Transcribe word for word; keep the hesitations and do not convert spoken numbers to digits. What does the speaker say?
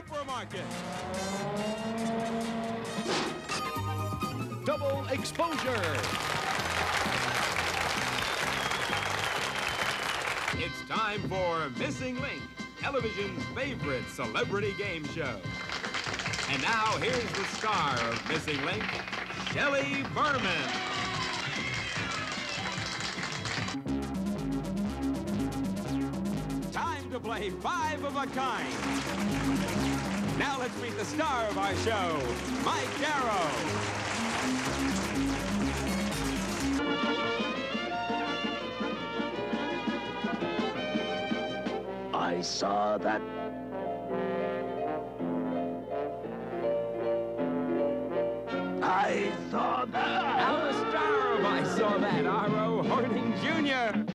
supermarket. Double exposure. It's time for Missing Link, television's favorite celebrity game show. And now, here's the star of Missing Link, Shelley Berman. Time to play Five of a Kind. Now let's meet the star of our show, Mike Darrow. I saw that. I thought.